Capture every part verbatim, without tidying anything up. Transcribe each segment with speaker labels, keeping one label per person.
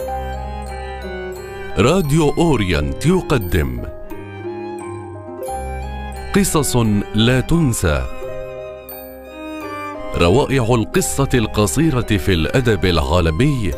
Speaker 1: راديو أورينت يقدم قصص لا تنسى، روائع القصة القصيرة في الأدب العالمي.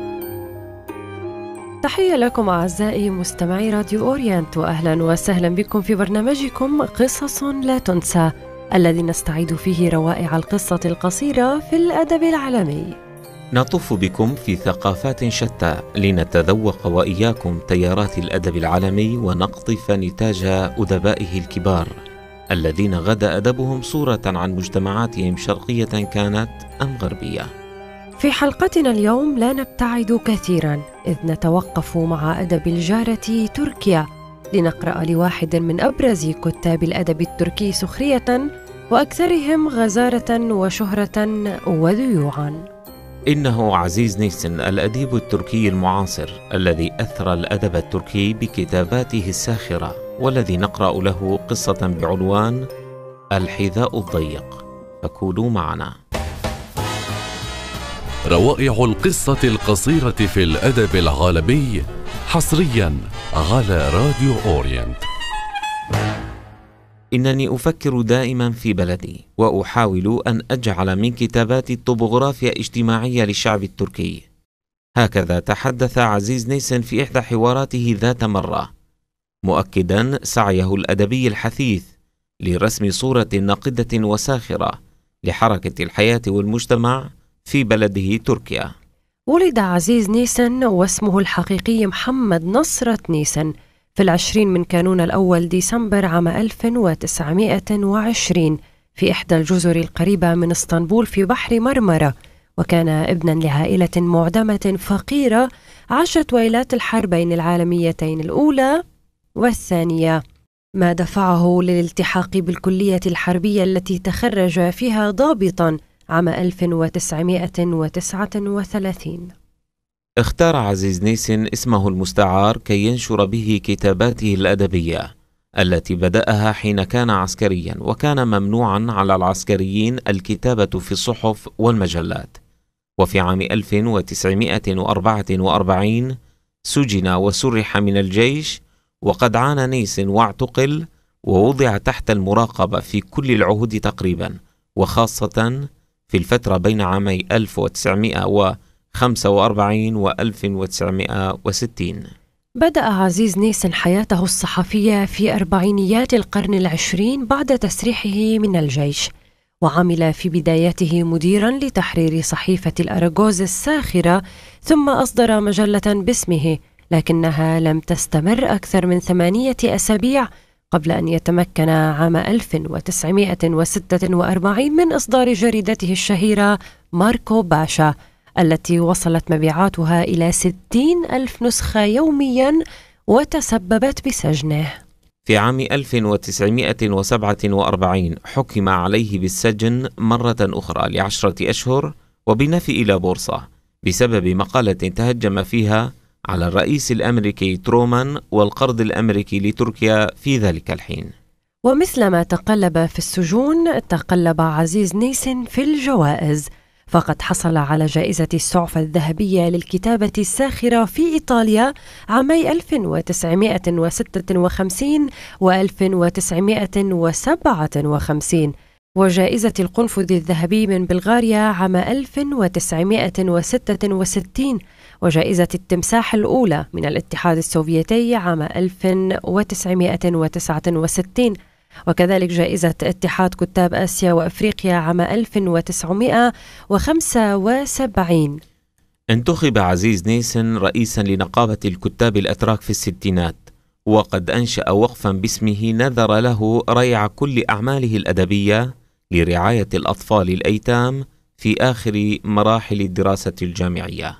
Speaker 2: تحية لكم أعزائي مستمعي راديو أورينت، وأهلا وسهلا بكم في برنامجكم قصص لا تنسى، الذي نستعيد فيه روائع القصة القصيرة في الأدب العالمي.
Speaker 3: نطوف بكم في ثقافات شتى لنتذوق وإياكم تيارات الأدب العالمي ونقطف نتاج أدبائه الكبار الذين غدا أدبهم صورة عن مجتمعاتهم شرقية كانت أم غربية.
Speaker 2: في حلقتنا اليوم لا نبتعد كثيرا، إذ نتوقف مع أدب الجارة تركيا لنقرأ لواحد من أبرز كتاب الأدب التركي سخرية وأكثرهم غزارة وشهرة وذيوعا.
Speaker 3: إنه عزيز نيسن الأديب التركي المعاصر الذي أثرى الأدب التركي بكتاباته الساخرة، والذي نقرأ له قصة بعنوان الحذاء الضيق، فكونوا معنا.
Speaker 1: روائع القصة القصيرة في الأدب العالمي حصريا على راديو أورينت.
Speaker 3: إنني أفكر دائما في بلدي، وأحاول أن أجعل من كتاباتي الطبوغرافيا اجتماعية للشعب التركي. هكذا تحدث عزيز نيسن في إحدى حواراته ذات مرة، مؤكدا سعيه الأدبي الحثيث لرسم صورة ناقدة وساخرة لحركة الحياة والمجتمع في بلده تركيا.
Speaker 2: ولد عزيز نيسن واسمه الحقيقي محمد نصرت نيسن في العشرين من كانون الأول ديسمبر عام ألف وتسعمائة وعشرين في إحدى الجزر القريبة من اسطنبول في بحر مرمرة، وكان ابنا لعائلة معدمة فقيرة عاشت ويلات الحربين العالميتين الأولى والثانية، ما دفعه للالتحاق بالكلية الحربية التي تخرج فيها ضابطا عام ألف وتسعمائة وتسعة وثلاثين.
Speaker 3: اختار عزيز نيسن اسمه المستعار كي ينشر به كتاباته الأدبية التي بدأها حين كان عسكريا، وكان ممنوعا على العسكريين الكتابة في الصحف والمجلات. وفي عام ألف وتسعمائة وأربعة وأربعين سجن وسرح من الجيش، وقد عانى نيسن واعتقل ووضع تحت المراقبة في كل العهود تقريبا، وخاصة في الفترة بين عامي ألف وتسعمائة وخمسة وأربعين و ألف وتسعمائة وستين.
Speaker 2: بدأ عزيز نيسن حياته الصحفية في أربعينيات القرن العشرين بعد تسريحه من الجيش، وعمل في بداياته مديرا لتحرير صحيفة الأراجوز الساخرة، ثم أصدر مجلة باسمه، لكنها لم تستمر أكثر من ثمانية أسابيع قبل أن يتمكن عام ألف وتسعمائة وستة وأربعين من إصدار جريدته الشهيرة ماركو باشا، التي وصلت مبيعاتها إلى ستين ألف نسخة يوميا وتسببت بسجنه.
Speaker 3: في عام ألف وتسعمائة وسبعة وأربعين حكم عليه بالسجن مرة أخرى لعشرة أشهر وبنفي إلى بورصة بسبب مقالة تهجم فيها على الرئيس الأمريكي ترومان والقرض الأمريكي لتركيا في ذلك الحين.
Speaker 2: ومثلما تقلب في السجون تقلب عزيز نيسن في الجوائز، فقد حصل على جائزة السعفة الذهبية للكتابة الساخرة في إيطاليا عامي ألف وتسعمائة وستة وخمسين و ألف وتسعمائة وسبعة وخمسين، وجائزة القنفذ الذهبي من بلغاريا عام ألف وتسعمائة وستة وستين، وجائزة التمساح الأولى من الاتحاد السوفيتي عام ألف وتسعمائة وتسعة وستين، وكذلك جائزة اتحاد كتاب آسيا وأفريقيا عام ألف وتسعمائة وخمسة وسبعين.
Speaker 3: انتخب عزيز نيسن رئيسا لنقابة الكتاب الأتراك في الستينات، وقد أنشأ وقفا باسمه نذر له ريع كل أعماله الأدبية لرعاية الأطفال الأيتام في آخر مراحل الدراسة الجامعية.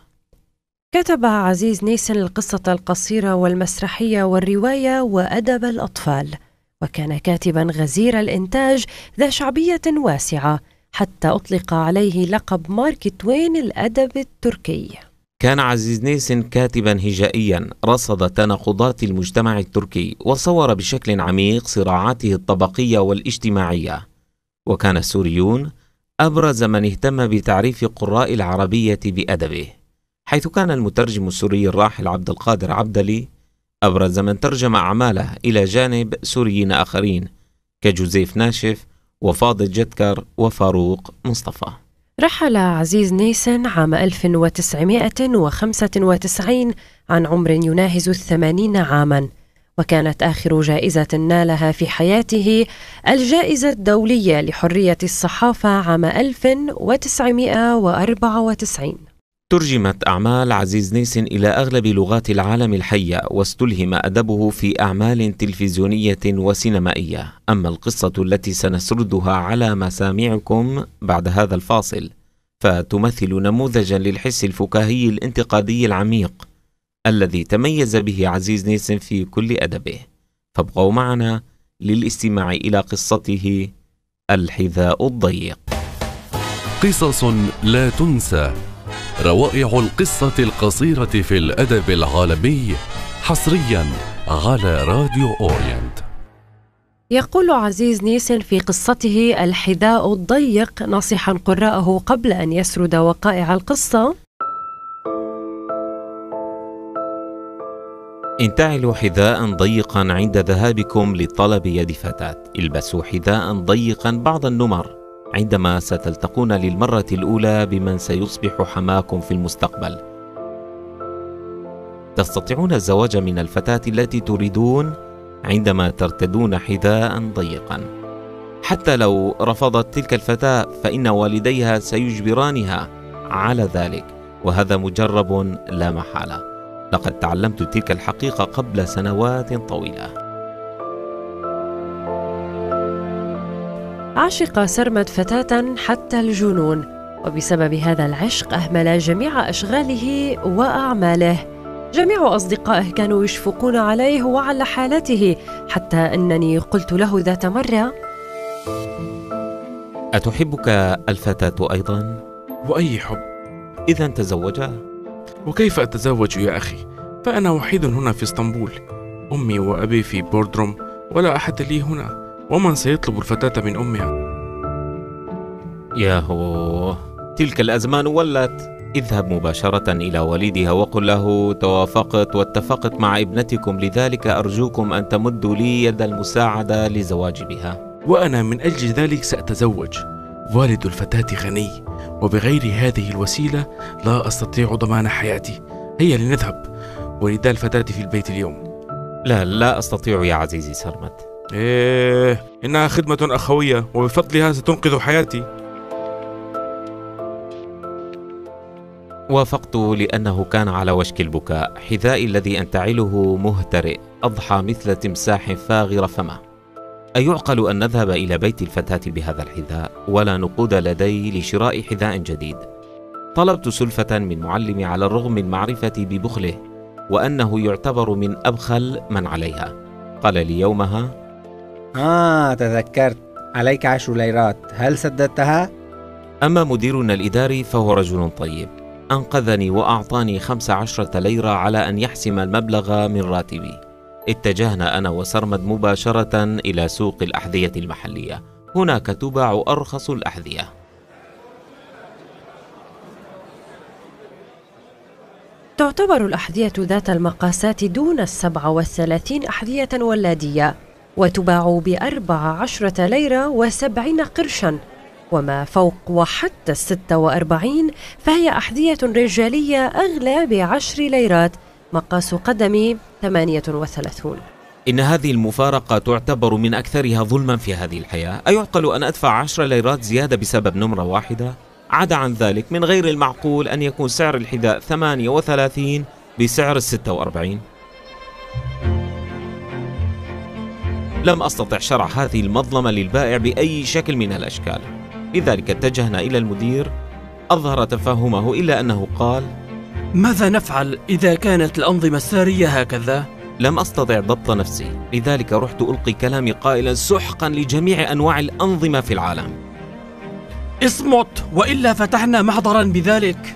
Speaker 2: كتب عزيز نيسن القصة القصيرة والمسرحية والرواية وأدب الأطفال، وكان كاتبا غزير الإنتاج ذا شعبية واسعة، حتى أطلق عليه لقب مارك توين الأدب التركي.
Speaker 3: كان عزيز نيسن كاتبا هجائيا رصد تناقضات المجتمع التركي، وصور بشكل عميق صراعاته الطبقية والاجتماعية. وكان السوريون أبرز من اهتم بتعريف قراء العربية بأدبه، حيث كان المترجم السوري الراحل عبد القادر عبدلي أبرز من ترجم أعماله إلى جانب سوريين آخرين كجوزيف ناشف وفاضل جدكر وفاروق مصطفى.
Speaker 2: رحل عزيز نيسن عام ألف وتسعمائة وخمسة وتسعين عن عمر يناهز الثمانين عاماً، وكانت آخر جائزة نالها في حياته الجائزة الدولية لحرية الصحافة عام ألف وتسعمائة وأربعة وتسعين.
Speaker 3: ترجمت أعمال عزيز نيسن إلى أغلب لغات العالم الحية، واستلهم أدبه في أعمال تلفزيونية وسينمائية. أما القصة التي سنسردها على مسامعكم بعد هذا الفاصل فتمثل نموذجا للحس الفكاهي الانتقادي العميق الذي تميز به عزيز نيسن في كل أدبه، فابقوا معنا للاستماع إلى قصته الحذاء الضيق.
Speaker 1: قصص لا تنسى، روائع القصة القصيرة في الأدب العالمي، حصرياً على راديو أورينت.
Speaker 2: يقول عزيز نيسن في قصته الحذاء الضيق ناصحاً قراءه قبل أن يسرد وقائع القصة:
Speaker 3: انتعلوا حذاء ضيقا عند ذهابكم لطلب يد فتاة، البسوا حذاء ضيقا بعض النمر عندما ستلتقون للمرة الأولى بمن سيصبح حماكم في المستقبل. تستطيعون الزواج من الفتاة التي تريدون عندما ترتدون حذاء ضيقا. حتى لو رفضت تلك الفتاة فإن والديها سيجبرانها على ذلك، وهذا مجرب لا محالة. لقد تعلمت تلك الحقيقة قبل سنوات طويلة.
Speaker 2: عشق سرمد فتاة حتى الجنون، وبسبب هذا العشق أهمل جميع أشغاله وأعماله. جميع أصدقائه كانوا يشفقون عليه وعلى حالته، حتى أنني قلت له ذات مرة:
Speaker 3: أتحبك الفتاة أيضا؟
Speaker 4: وأي حب؟
Speaker 3: إذا تزوجا.
Speaker 4: وكيف أتزوج يا أخي؟ فأنا وحيد هنا في اسطنبول، أمي وأبي في بوردروم، ولا أحد لي هنا، ومن سيطلب الفتاة من أمها؟
Speaker 3: ياهو، تلك الأزمان ولت. اذهب مباشرة إلى والدها وقل له: توافقت واتفقت مع ابنتكم، لذلك أرجوكم أن تمدوا لي يد المساعدة لزواجي بها.
Speaker 4: وأنا من أجل ذلك سأتزوج. والد الفتاة غني، وبغير هذه الوسيلة لا أستطيع ضمان حياتي. هيا لنذهب، ولد الفتاة في البيت اليوم.
Speaker 3: لا لا أستطيع يا عزيزي سرمد.
Speaker 4: إيه، إنها خدمة أخوية، وبفضلها ستنقذ حياتي.
Speaker 3: وافقت لأنه كان على وشك البكاء. حذائي الذي أنتعله مهترئ، أضحى مثل تمساح فاغر فمه. أيعقل أن نذهب إلى بيت الفتاة بهذا الحذاء؟ ولا نقود لدي لشراء حذاء جديد. طلبت سلفة من معلمي على الرغم من معرفتي ببخله وأنه يعتبر من أبخل من عليها. قال لي يومها:
Speaker 5: آه تذكرت، عليك عشر ليرات، هل سددتها؟
Speaker 3: أما مديرنا الإداري فهو رجل طيب، أنقذني وأعطاني خمس عشرة ليرة على أن يحسم المبلغ من راتبي. اتجهنا أنا وسرمد مباشرة إلى سوق الأحذية المحلية، هناك تباع أرخص الأحذية.
Speaker 2: تعتبر الأحذية ذات المقاسات دون السبعة والثلاثين أحذية ولادية، وتباع بأربع عشرة ليرة وسبعين قرشا، وما فوق وحتى الستة وأربعين فهي أحذية رجالية أغلى بعشر ليرات، مقاس قدمي ثمانية وثلاثون.
Speaker 3: إن هذه المفارقة تعتبر من أكثرها ظلما في هذه الحياة. أيعقل أن أدفع عشر ليرات زيادة بسبب نمرة واحدة؟ عدا عن ذلك، من غير المعقول أن يكون سعر الحذاء ثمانية وثلاثين بسعر الستة وأربعين. لم أستطع شرح هذه المظلمة للبائع بأي شكل من الأشكال، لذلك اتجهنا إلى المدير. أظهر تفهمه إلا أنه قال:
Speaker 6: ماذا نفعل إذا كانت الأنظمة السارية هكذا؟
Speaker 3: لم أستطع ضبط نفسي، لذلك رحت ألقي كلامي قائلا: سحقا لجميع أنواع الأنظمة في العالم.
Speaker 6: اصمت، وإلا فتحنا محضرا بذلك.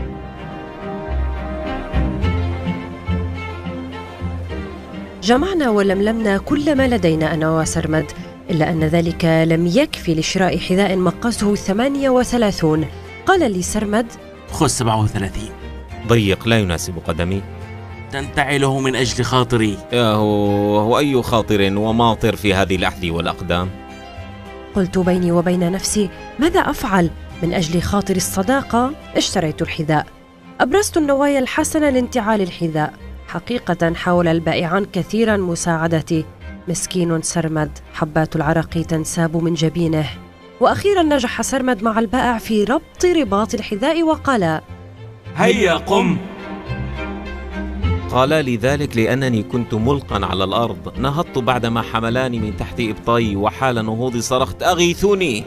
Speaker 2: جمعنا ولملمنا كل ما لدينا أنا وسرمد، إلا أن ذلك لم يكفي لشراء حذاء مقاسه ثمانية وثلاثون. قال لي سرمد:
Speaker 6: خذ سبعة وثلاثين.
Speaker 3: ضيق لا يناسب قدمي.
Speaker 4: تنتعله من أجل خاطري.
Speaker 3: هو, هو أي خاطر وماطر في هذه الأحذية والأقدام؟
Speaker 2: قلت بيني وبين نفسي: ماذا أفعل؟ من أجل خاطر الصداقة اشتريت الحذاء. أبرزت النوايا الحسنة لانتعال الحذاء. حقيقة حاول البائعان كثيرا مساعدتي. مسكين سرمد، حبات العرق تنساب من جبينه. وأخيرا نجح سرمد مع البائع في ربط رباط الحذاء وقال:
Speaker 6: هيا قم.
Speaker 3: قال لي ذلك لأنني كنت ملقا على الأرض. نهضت بعدما حملاني من تحت إبطي، وحال نهوضي صرخت: أغيثوني.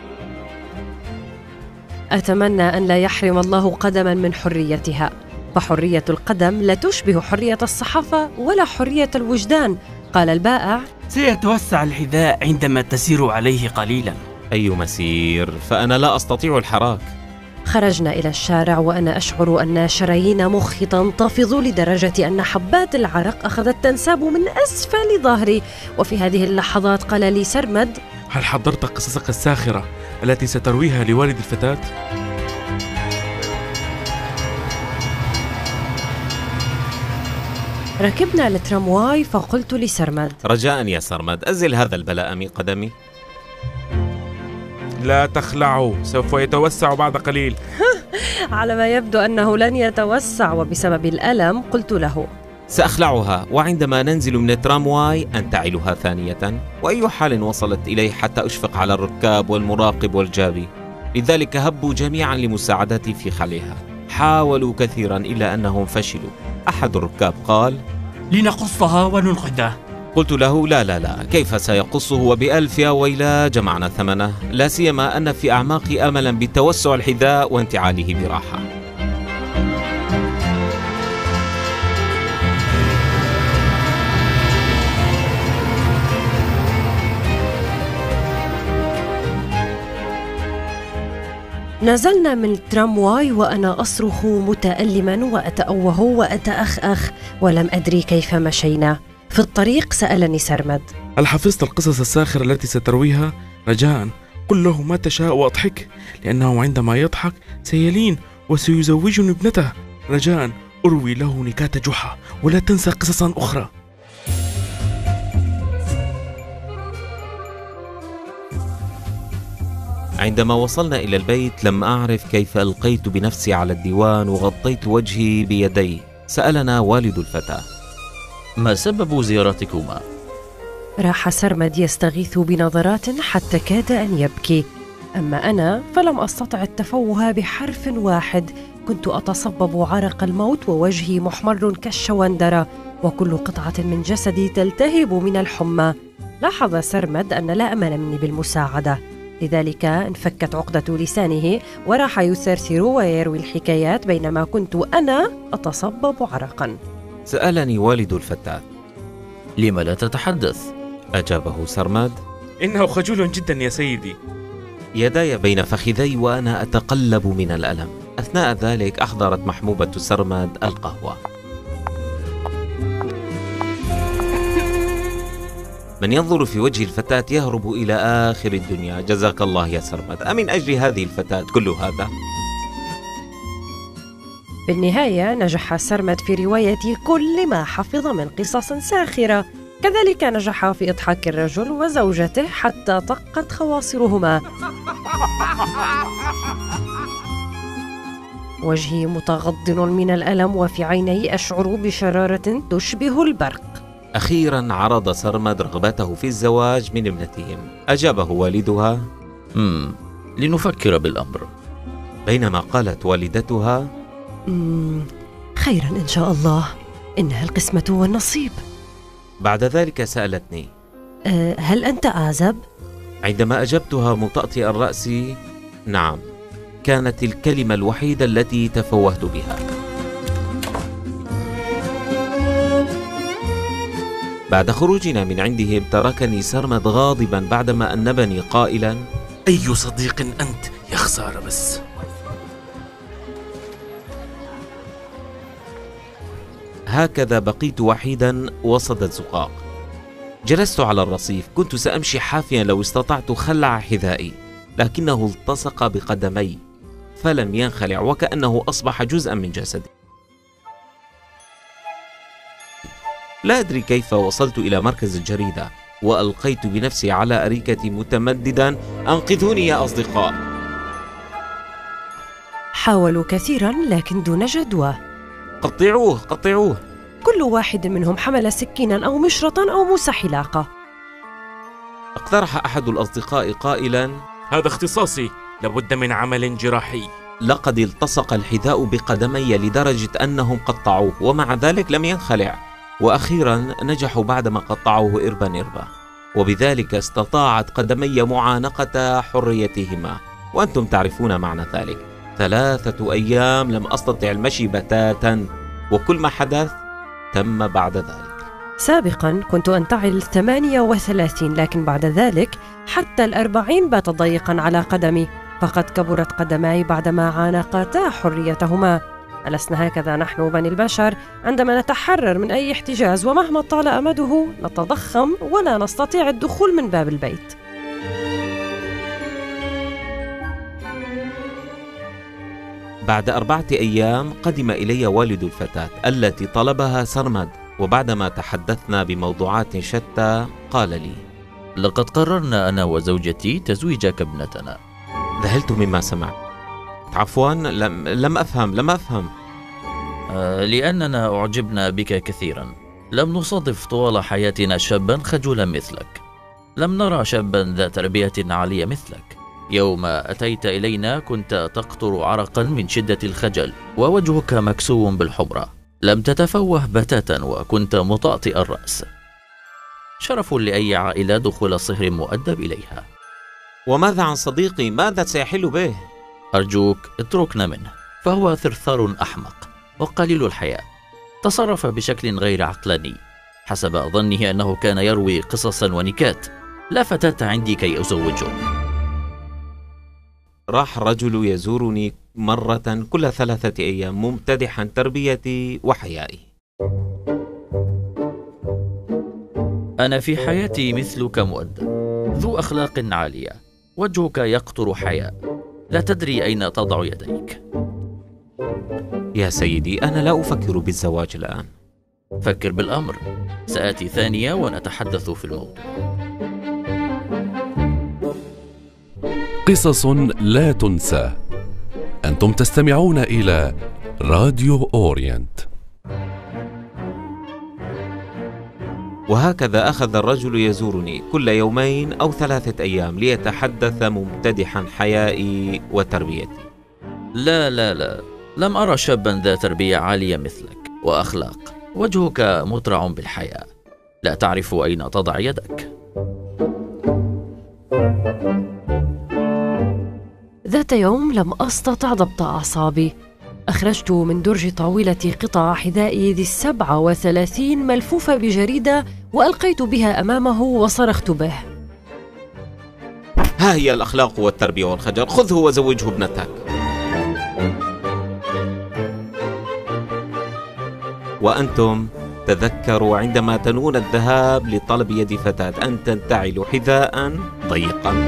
Speaker 2: أتمنى أن لا يحرم الله قدما من حريتها، فحرية القدم لا تشبه حرية الصحافة ولا حرية الوجدان. قال البائع:
Speaker 6: سيتوسع الحذاء عندما تسير عليه قليلا.
Speaker 3: أي مسير، فأنا لا أستطيع الحراك.
Speaker 2: خرجنا إلى الشارع وأنا أشعر أن شرايين مخي تنتفض لدرجة أن حبات العرق أخذت تنساب من أسفل ظهري. وفي هذه اللحظات قال لي سرمد:
Speaker 4: هل حضرت قصصك الساخرة التي سترويها لوالد الفتاة؟
Speaker 2: ركبنا الترامواي فقلت لسرمد:
Speaker 3: رجاء يا سرمد، أزل هذا البلاء من قدمي.
Speaker 4: لا تخلعه، سوف يتوسع بعد قليل.
Speaker 2: على ما يبدو أنه لن يتوسع، وبسبب الألم قلت له:
Speaker 3: سأخلعها، وعندما ننزل من الترامواي أنتعلها ثانية. وأي حال وصلت إليه حتى أشفق على الركاب والمراقب والجابي، لذلك هبوا جميعا لمساعدتي في خلعها. حاولوا كثيرا إلا أنهم فشلوا. أحد الركاب قال:
Speaker 6: لنقصها وننقذه.
Speaker 3: قلت له: لا لا لا، كيف سيقصه وبألف يا ويلا جمعنا ثمنه، لا سيما أن في أعماقي أملا بتوسع الحذاء وانتعاله براحة.
Speaker 2: نزلنا من الترامواي وأنا أصرخ متألما وأتأوه وأتأخأخ، ولم أدري كيف مشينا. في الطريق سألني سرمد:
Speaker 4: هل حفظت القصص الساخرة التي سترويها؟ رجاء قل له ما تشاء وأضحك، لأنه عندما يضحك سيلين وسيزوجني ابنته. رجاء أروي له نكات جحا، ولا تنسى قصصا أخرى.
Speaker 3: عندما وصلنا إلى البيت لم أعرف كيف ألقيت بنفسي على الديوان وغطيت وجهي بيدي. سألنا والد الفتاة:
Speaker 7: ما سبب زيارتكما؟
Speaker 2: راح سرمد يستغيث بنظرات حتى كاد أن يبكي، أما أنا فلم أستطع التفوه بحرف واحد. كنت أتصبب عرق الموت ووجهي محمر كالشوندرة، وكل قطعة من جسدي تلتهب من الحمى. لاحظ سرمد أن لا أمل مني بالمساعدة، لذلك انفكت عقدة لسانه وراح يثرثر ويروي الحكايات بينما كنت أنا أتصبب عرقا.
Speaker 3: سألني والد الفتاة:
Speaker 7: لم لا تتحدث؟
Speaker 3: أجابه سرمد:
Speaker 4: إنه خجول جدا يا سيدي.
Speaker 3: يداي بين فخذي وأنا أتقلب من الألم. أثناء ذلك أحضرت محموبة سرمد القهوة. من ينظر في وجه الفتاة يهرب إلى آخر الدنيا. جزاك الله يا سرمد، أمن أجل هذه الفتاة كل هذا؟
Speaker 2: بالنهاية نجح سرمد في رواية كل ما حفظ من قصص ساخرة، كذلك نجح في إضحاك الرجل وزوجته حتى طقت خواصرهما. وجهي متغضن من الألم، وفي عيني أشعر بشرارة تشبه البرق.
Speaker 3: أخيرا عرض سرمد رغبته في الزواج من ابنتهم. أجابه والدها:
Speaker 7: مم. لنفكر بالأمر.
Speaker 3: بينما قالت والدتها:
Speaker 2: مم. خيرا إن شاء الله، إنها القسمة والنصيب.
Speaker 3: بعد ذلك سألتني:
Speaker 2: أه هل أنت أعزب؟
Speaker 3: عندما أجبتها مطأطئا رأسي: نعم. كانت الكلمة الوحيدة التي تفوهت بها. بعد خروجنا من عندهم تركني سرمد غاضبا بعدما أنبني قائلا:
Speaker 4: أي صديق أنت يا خسارة بس.
Speaker 3: هكذا بقيت وحيدا وسط الزقاق. جلست على الرصيف. كنت سأمشي حافيا لو استطعت خلع حذائي، لكنه التصق بقدمي فلم ينخلع، وكأنه أصبح جزءا من جسدي. لا أدري كيف وصلت إلى مركز الجريدة وألقيت بنفسي على أريكتي متمددا: أنقذوني يا أصدقاء.
Speaker 2: حاولوا كثيرا لكن دون جدوى.
Speaker 3: قطعوه قطعوه.
Speaker 2: كل واحد منهم حمل سكينا أو مشرطا أو موس حلاقة.
Speaker 3: اقترح أحد الأصدقاء قائلا:
Speaker 4: هذا اختصاصي، لابد من عمل جراحي.
Speaker 3: لقد التصق الحذاء بقدمي لدرجة أنهم قطعوه، ومع ذلك لم ينخلع، وأخيرا نجحوا بعدما قطعوه إربا إربا، وبذلك استطاعت قدمي معانقة حريتهما، وأنتم تعرفون معنى ذلك. ثلاثة أيام لم أستطع المشي بتاتا، وكل ما حدث تم بعد ذلك.
Speaker 2: سابقا كنت أنتعل ثمانية وثلاثين، لكن بعد ذلك حتى الأربعين بات ضيقا على قدمي، فقد كبرت قدماي بعدما عانقتا حريتهما. ألسنا هكذا نحن بني البشر عندما نتحرر من أي احتجاز، ومهما طال أمده نتضخم ولا نستطيع الدخول من باب البيت.
Speaker 3: بعد أربعة أيام قدم إلي والد الفتاة التي طلبها سرمد، وبعدما تحدثنا بموضوعات شتى قال لي:
Speaker 7: لقد قررنا أنا وزوجتي تزويجك ابنتنا.
Speaker 3: ذهلت مما سمعت. عفوا، لم, لم أفهم لم أفهم
Speaker 7: آه لأننا أعجبنا بك كثيرا. لم نصادف طوال حياتنا شابا خجولا مثلك، لم نرى شابا ذا تربية عالية مثلك. يوم أتيت إلينا كنت تقطر عرقا من شدة الخجل، ووجهك مكسو بالحمرة، لم تتفوه بتاتا، وكنت مطأطئ الرأس. شرف لأي عائلة دخول صهر مؤدب إليها.
Speaker 3: وماذا عن صديقي؟ ماذا سيحل به؟
Speaker 7: أرجوك اتركنا منه، فهو ثرثار أحمق وقليل الحياء. تصرف بشكل غير عقلاني. حسب ظنه أنه كان يروي قصصا ونكات. لا فتاة عندي كي أزوجه.
Speaker 3: راح الرجل يزورني مرة كل ثلاثة أيام ممتدحا تربيتي وحيائي.
Speaker 7: أنا في حياتي مثلك مؤدب، ذو أخلاق عالية، وجهك يقطر حياء، لا تدري أين تضع يديك.
Speaker 3: يا سيدي، أنا لا أفكر بالزواج الآن.
Speaker 7: فكر بالأمر، سآتي ثانية ونتحدث في الموضوع.
Speaker 1: قصص لا تنسى. أنتم تستمعون إلى راديو أورينت.
Speaker 3: وهكذا أخذ الرجل يزورني كل يومين أو ثلاثة أيام ليتحدث ممتدحا حيائي وتربيتي.
Speaker 7: لا لا لا، لم أرى شابا ذا تربية عالية مثلك وأخلاق. وجهك مترع بالحياء، لا تعرف أين تضع يدك.
Speaker 2: ذات يوم لم أستطع ضبط أعصابي. أخرجت من درج طاولة قطع حذائي ذي السبعة وثلاثين ملفوفة بجريدة وألقيت بها أمامه وصرخت به:
Speaker 3: ها هي الأخلاق والتربية والخجل، خذه وزوجه ابنتك. وأنتم تذكروا عندما تنوون الذهاب لطلب يد فتاة أن تنتعلوا حذاء ضيقا.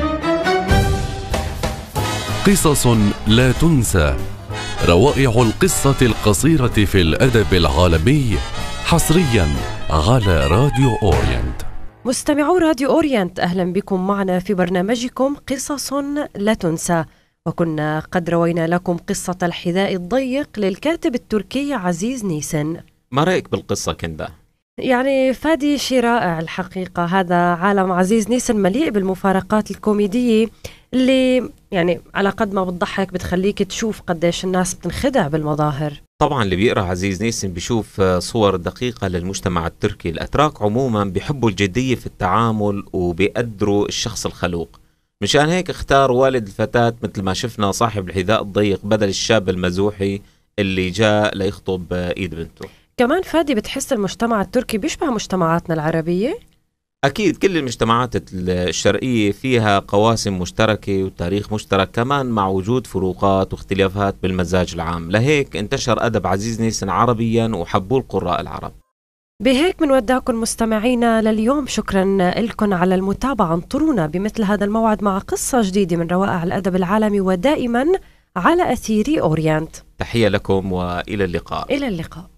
Speaker 1: قصص لا تنسى. روائع القصة القصيرة في الأدب العالمي، حصريا على راديو أورينت.
Speaker 2: مستمعو راديو أورينت، أهلا بكم معنا في برنامجكم قصص لا تنسى. وكنا قد روينا لكم قصة الحذاء الضيق للكاتب التركي عزيز نيسن.
Speaker 3: ما رأيك بالقصة كندا؟
Speaker 2: يعني فادي شيء رائع الحقيقة. هذا عالم عزيز نيسن مليء بالمفارقات الكوميدية اللي يعني على قد ما بتضحك بتخليك تشوف قديش الناس بتنخدع بالمظاهر.
Speaker 3: طبعا اللي بيقرأ عزيز نيسن بيشوف صور دقيقة للمجتمع التركي. الأتراك عموما بيحبوا الجدية في التعامل وبيقدروا الشخص الخلوق، مشان هيك اختار والد الفتاة مثل ما شفنا صاحب الحذاء الضيق بدل الشاب المزوحي اللي جاء ليخطب ايد بنته. كمان فادي بتحس المجتمع التركي بيشبه مجتمعاتنا العربية؟ أكيد، كل المجتمعات الشرقية فيها قواسم مشتركة وتاريخ مشترك، كمان مع وجود فروقات واختلافات بالمزاج العام. لهيك انتشر أدب عزيز نيسن عربيا وحبوه القراء العرب. بهيك منودعكم مستمعينا لليوم. شكرا لكم على المتابعة. انطرونا بمثل هذا الموعد مع قصة جديدة من روائع الأدب العالمي، ودائما على أثير أورينت. تحية لكم وإلى اللقاء. إلى اللقاء.